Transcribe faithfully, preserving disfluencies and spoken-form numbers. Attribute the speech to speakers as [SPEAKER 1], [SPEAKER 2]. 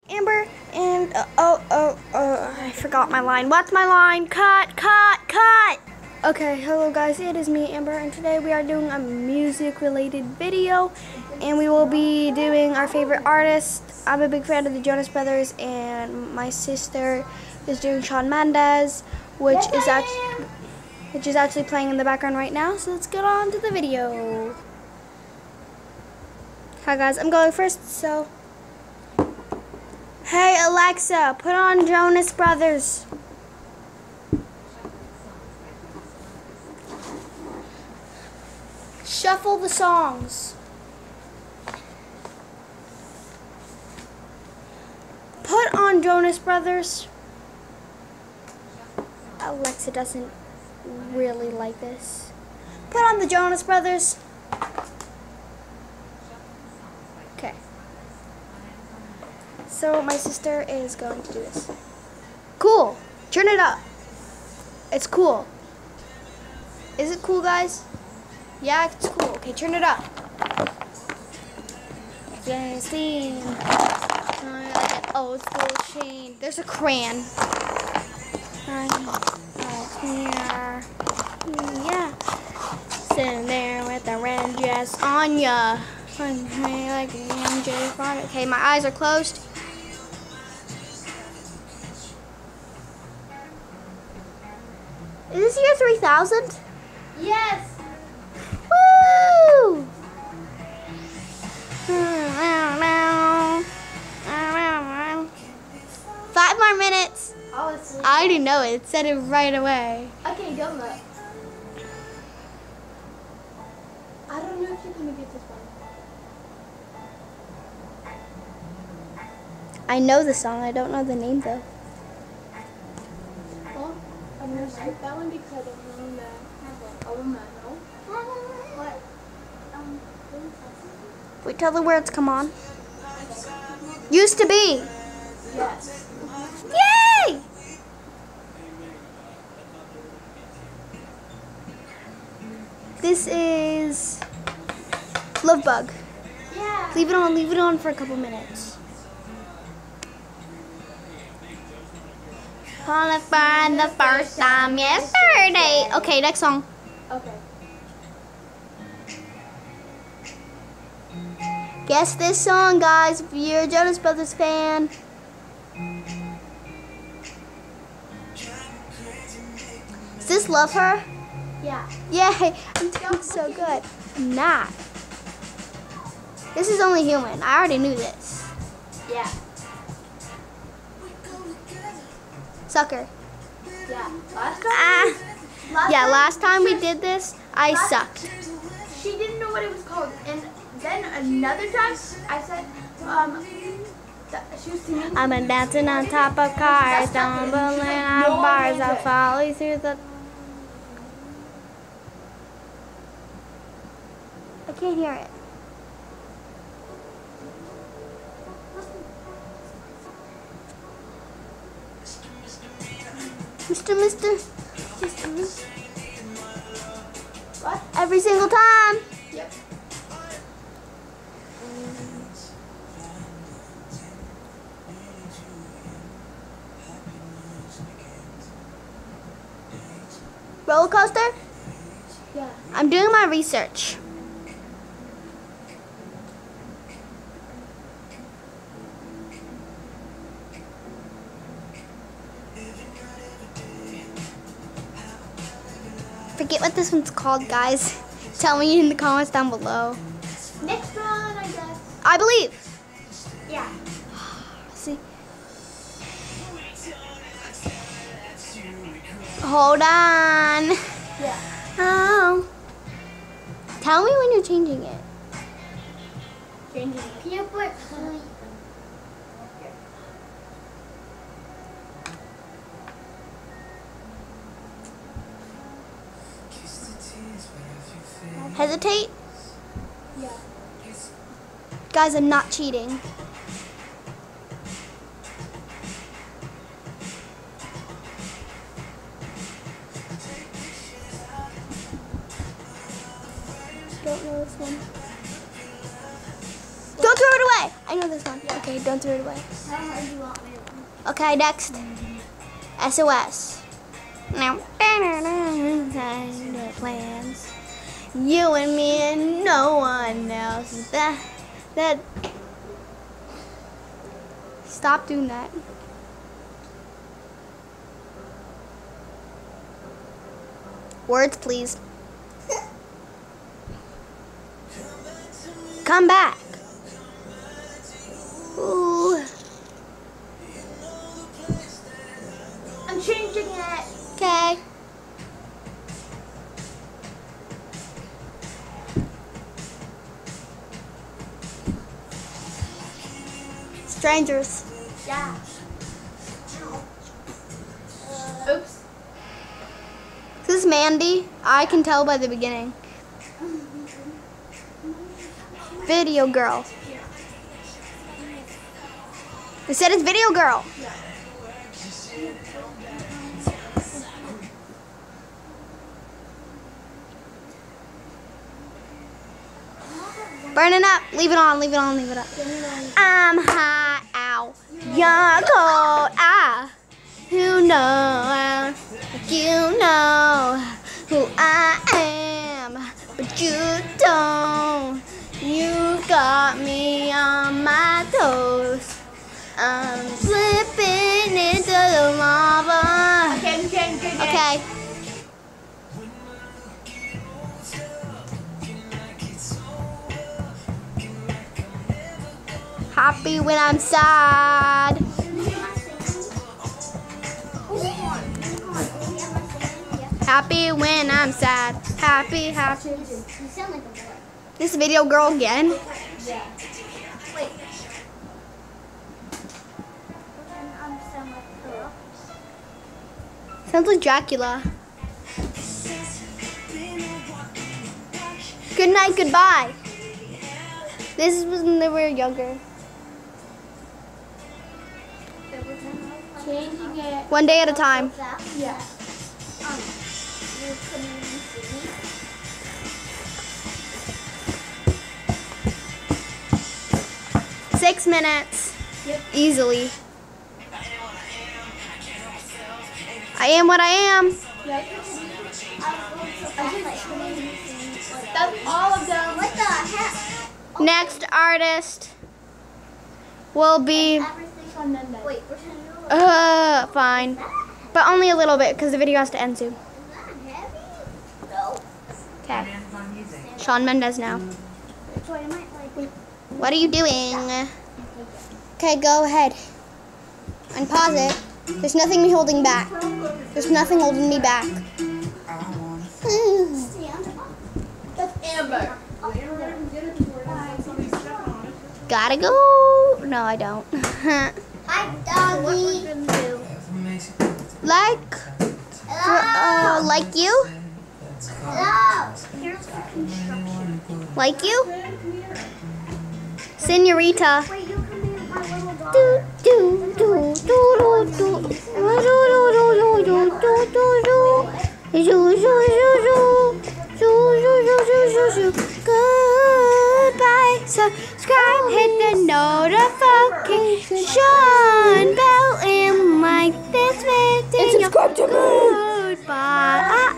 [SPEAKER 1] Amber, and uh, oh, oh, oh, I forgot my line. What's my line? Cut, cut, cut! Okay, hello guys, it is me, Amber, and today we are doing a music-related video, and we will be doing our favorite artist. I'm a big fan of the Jonas Brothers, and my sister is doing Shawn Mendes, which yes, is actually, which is actually playing in the background right now. So let's get on to the video. Hi guys, I'm going first, so. Hey Alexa, put on Jonas Brothers. Shuffle the songs. Put on Jonas Brothers. Alexa doesn't really like this. Put on the Jonas Brothers. Okay. So my sister is going to do this. Cool. Turn it up. It's cool. Is it cool, guys? Yeah, it's cool. Okay, turn it up. Justine. Like an old school chain. There's a crayon. Here. Yeah. Sitting there with a red dress on ya. Like M J Fonda. Okay, my eyes are closed. Is this year three thousand?
[SPEAKER 2] Yes.
[SPEAKER 1] Woo! Five more minutes.
[SPEAKER 2] Oh, it's
[SPEAKER 1] I already know it. It said it right away.
[SPEAKER 2] Okay, go look. I don't know if you're gonna get this one.
[SPEAKER 1] I know the song. I don't know the name though.
[SPEAKER 2] Well, I'm gonna skip that one because I don't know the. Oh no. What? Um.
[SPEAKER 1] Wait till the words come on. Used to be.
[SPEAKER 2] Yes.
[SPEAKER 1] Yay! This is Love Bug.
[SPEAKER 2] Yeah.
[SPEAKER 1] Leave it on, leave it on for a couple minutes. On the fun the first time yesterday. Okay, next song.
[SPEAKER 2] Okay.
[SPEAKER 1] Guess this song, guys, if you're a Jonas Brothers fan. Is this Love Her?
[SPEAKER 2] Yeah.
[SPEAKER 1] Yay, I'm doing so good. I'm not. This is Only Human. I already knew this.
[SPEAKER 2] Yeah.
[SPEAKER 1] Sucker.
[SPEAKER 2] Yeah. Last time.
[SPEAKER 1] Ah.
[SPEAKER 2] Last
[SPEAKER 1] Yeah,
[SPEAKER 2] time,
[SPEAKER 1] last time we
[SPEAKER 2] she-
[SPEAKER 1] did this, I
[SPEAKER 2] last-
[SPEAKER 1] sucked.
[SPEAKER 2] She didn't know what it was called, and then another time I said, um, th- she was singing.
[SPEAKER 1] I'm a dancing on top of cars, stumbling on bars, I follow through the. I can't hear it. Mister Mister Mister Mister
[SPEAKER 2] What?
[SPEAKER 1] Every single time.
[SPEAKER 2] Yep.
[SPEAKER 1] Roller coaster?
[SPEAKER 2] Yeah.
[SPEAKER 1] I'm doing my research. Forget what this one's called, guys. Tell me in the comments down below.
[SPEAKER 2] Next one, I guess.
[SPEAKER 1] I believe.
[SPEAKER 2] Yeah.
[SPEAKER 1] See. Hold on.
[SPEAKER 2] Yeah.
[SPEAKER 1] Oh. Tell me when you're changing it.
[SPEAKER 2] Changing peanut butter.
[SPEAKER 1] Hesitate?
[SPEAKER 2] Yeah.
[SPEAKER 1] Guys, I'm not cheating. Don't know this one. Don't throw it away! I know this one. Okay, don't throw it away.
[SPEAKER 2] How hard do you want me to?
[SPEAKER 1] Okay, next. S O S. Now, plans. You and me and no one else. That, that. Stop doing that. Words, please. Come back. Ooh.
[SPEAKER 2] I'm changing it.
[SPEAKER 1] Okay. Strangers.
[SPEAKER 2] Yeah. Oops.
[SPEAKER 1] This is Mandy. I can tell by the beginning. Video girl. They said it's video girl. Burning up. Leave it on. Leave it on. Leave it up. I'm hot. Ow. You're cold. Ah. You know. You know who I am, but you don't. You got me on my toes. I'm slipping into the lava.
[SPEAKER 2] Okay, okay, okay.
[SPEAKER 1] Okay. Happy when I'm sad. Happy when I'm sad. Happy, happy.
[SPEAKER 2] You sound like a boy.
[SPEAKER 1] This video girl again.
[SPEAKER 2] Yeah. Wait. I'm sound like a girl.
[SPEAKER 1] Sounds like Dracula. Good night, goodbye. This was when they were younger.
[SPEAKER 2] Changing it.
[SPEAKER 1] One day at a time.
[SPEAKER 2] Yeah. Um, you couldn't even see me.
[SPEAKER 1] Six minutes.
[SPEAKER 2] Yep.
[SPEAKER 1] Easily. I am what I am.
[SPEAKER 2] Yep. That's all of them. What the heck?
[SPEAKER 1] Next artist will be
[SPEAKER 2] Everything on Monday. Wait, we're trying to do
[SPEAKER 1] uh fine, but only a little bit because the video has to end soon.
[SPEAKER 2] Is that heavy? No.
[SPEAKER 1] Okay. Shawn Mendes now.
[SPEAKER 2] So I might like.
[SPEAKER 1] What are you doing? Okay, go ahead. Unpause it. There's nothing me holding back. There's nothing holding me back.
[SPEAKER 2] That's Amber.
[SPEAKER 1] Gotta go. No, I don't.
[SPEAKER 2] Hi, doggy.
[SPEAKER 1] Like, for, uh, like you?
[SPEAKER 2] Hello. Here's the construction.
[SPEAKER 1] Like you? Senorita.
[SPEAKER 2] Wait, you can be my little dog.
[SPEAKER 1] Do, do, do, do, do, do. Do, do, do, do, do, do, do, do. Do, do, do, do. Do, do, do, do, do, do. Goodbye. Subscribe, hit the notification bell and like this video.
[SPEAKER 2] And subscribe to me.
[SPEAKER 1] Goodbye.